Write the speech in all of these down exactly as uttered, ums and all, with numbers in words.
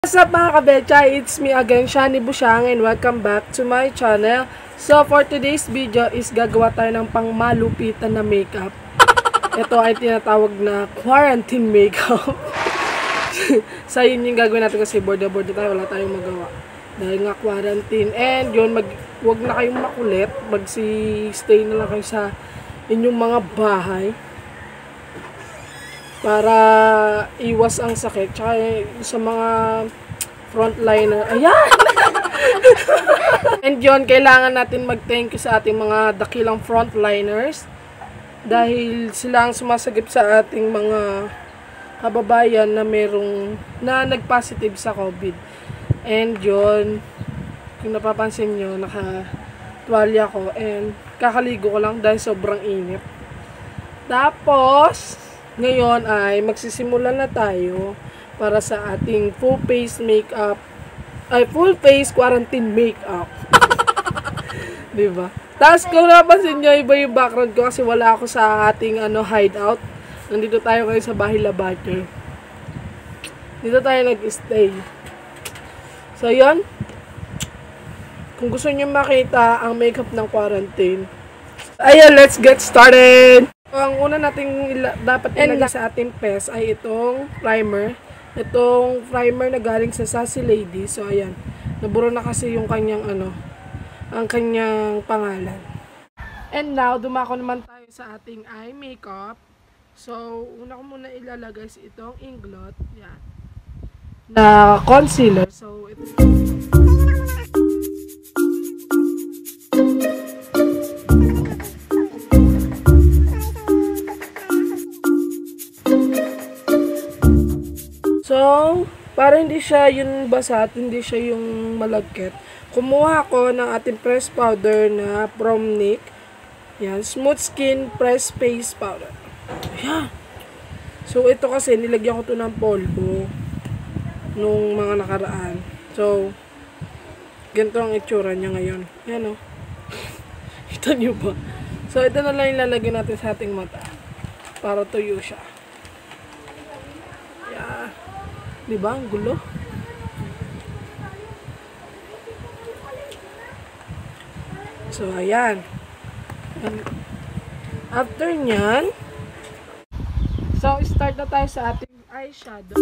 What's up mga kabecha? It's me again, Shani Busyang, and welcome back to my channel. So for today's video is gagawa tayo ng pangmalupitan na makeup. Ito ay tinatawag na quarantine makeup. So yun yung gagawin natin kasi border-border tayo, wala tayong magawa. Dahil nga quarantine. And yun, mag, wag na kayong makulit. Magsi-stay na lang kayo sa inyong mga bahay. Para iwas ang sakit. Tsaka sa mga frontliner. Ayan! And yun, kailangan natin mag-thank you sa ating mga dakilang frontliners. Dahil sila ang sumasagip sa ating mga kababayan na merong, na nag-positive sa COVID. And yun, kung napapansin nyo, naka-tuwalya ko. And kakaligo ko lang dahil sobrang init. Tapos, ngayon ay magsisimula na tayo para sa ating full face makeup, ay full face quarantine makeup. Diba? Tapos kung napansin nyo, iba yung background ko kasi wala ako sa ating ano, hideout. Nandito tayo ngayon sa Bahay Labate. Dito tayo nag-stay. So yun, kung gusto nyo makita ang makeup ng quarantine, ayan, let's get started! So, ang una nating dapat ilagay sa ating pes ay itong primer. Itong primer na galing sa Sassy Lady. So, ayan. Nabura na kasi yung kanyang, ano, ang kanyang pangalan. And now, dumako naman tayo sa ating eye makeup. So, una ko muna ilalagay sa itong Inglot. Yan. Na concealer. So, ito. So, para hindi siya yung basa at hindi siya yung malagkit, kumuha ako ng ating press powder na from Nick. Yan, Smooth Skin Press Face Powder. Yan. So, ito kasi nilagyan ko to ng polvo nung mga nakaraan. So, ganito ang itsura niya ngayon. Yan o. Kita niyo ba? So, ito na lang ilalagay natin sa ating mata para tuyo siya. Yan. Diba? Ang gulo. So, ayan. And after nyan, so, start na tayo sa ating eyeshadow.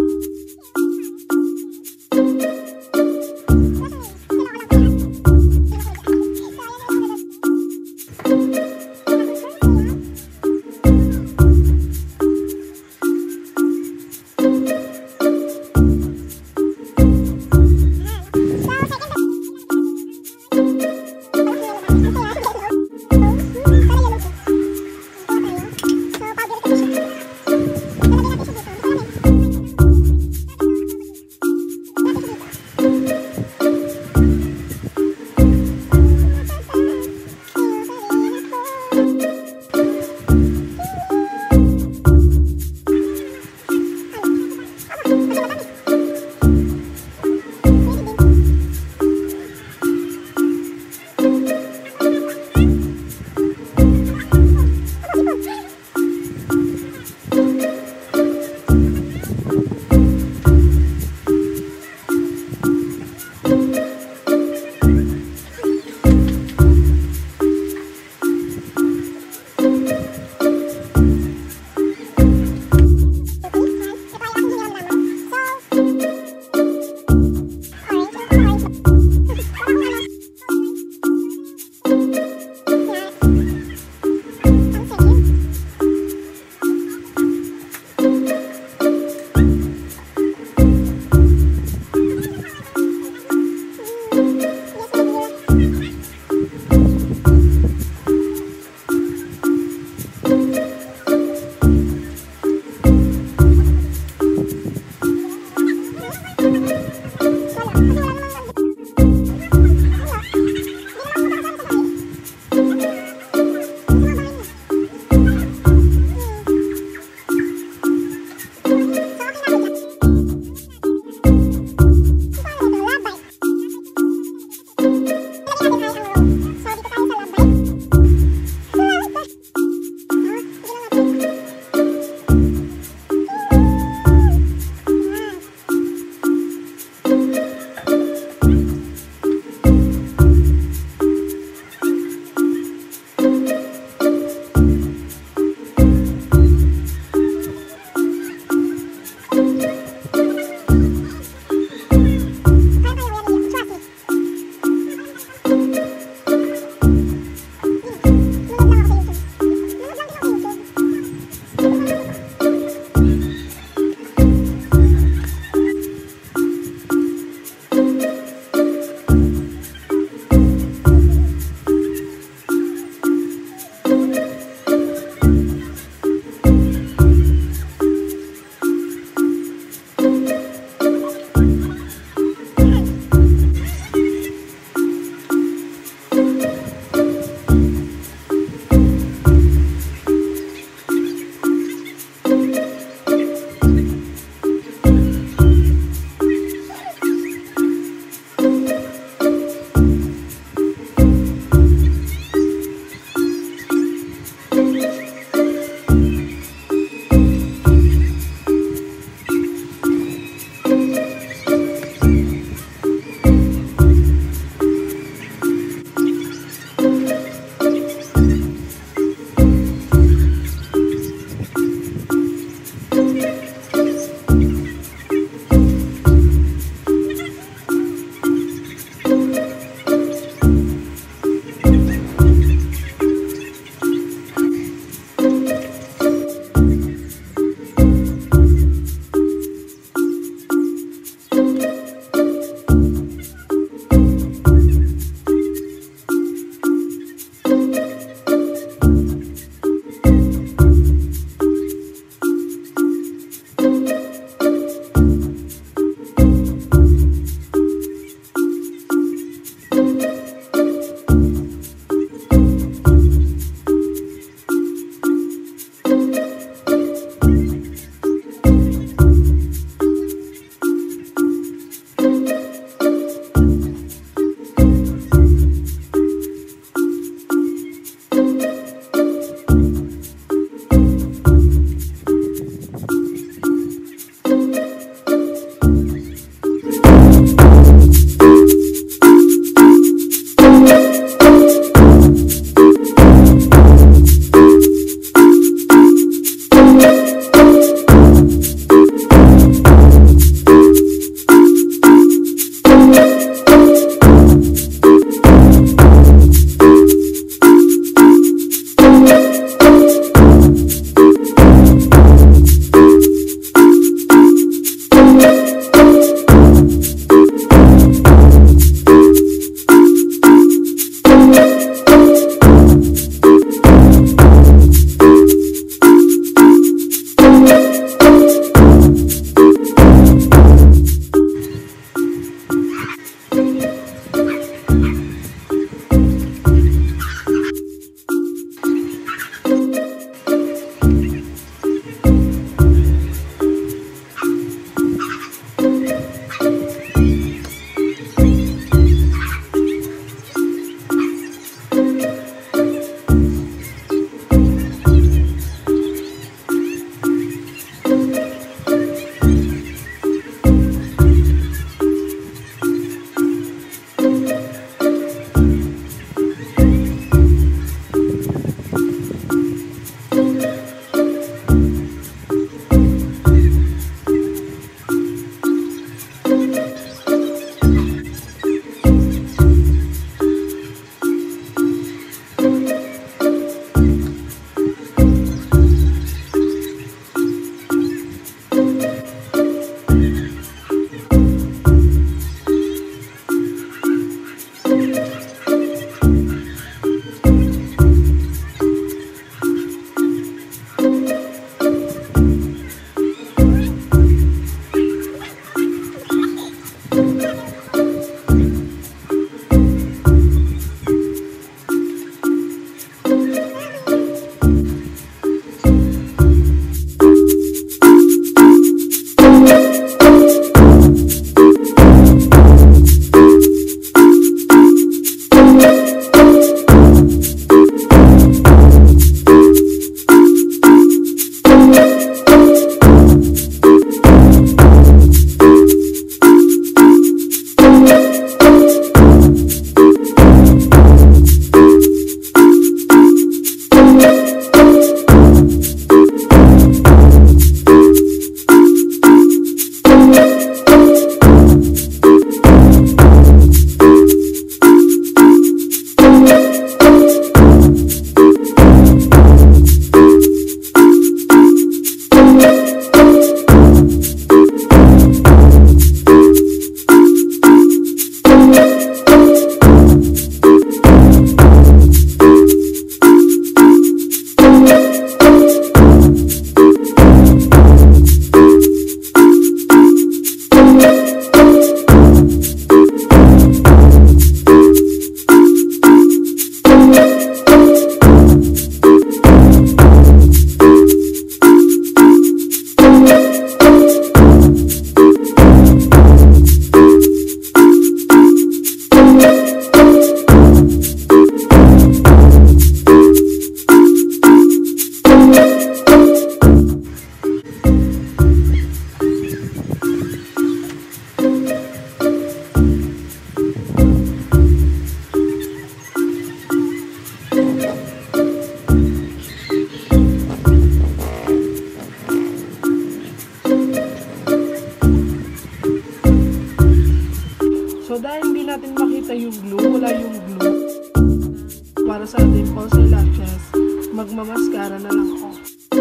So, dahil hindi natin makita yung glue, wala yung glue, para sa ating false eyelashes, magmamaskara na lang ako.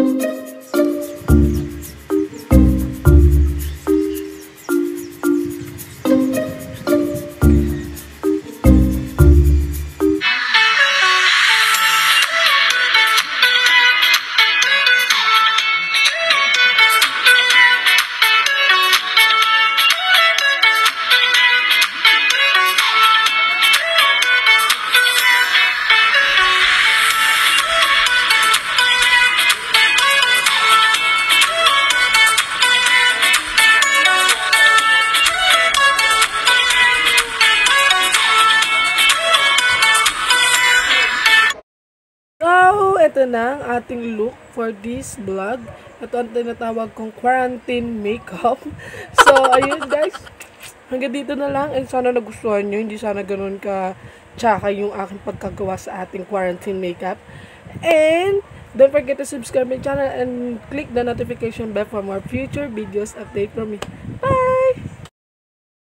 So, ito na ang ating look for this vlog. Ito ang tinatawag kong quarantine makeup. So, ayun guys. Hanggang dito na lang. And sana nagustuhan nyo. Hindi sana ganun ka tsaka yung aking pagkagawa sa ating quarantine makeup. And, don't forget to subscribe my channel and click the notification bell for more future videos update from me. Bye!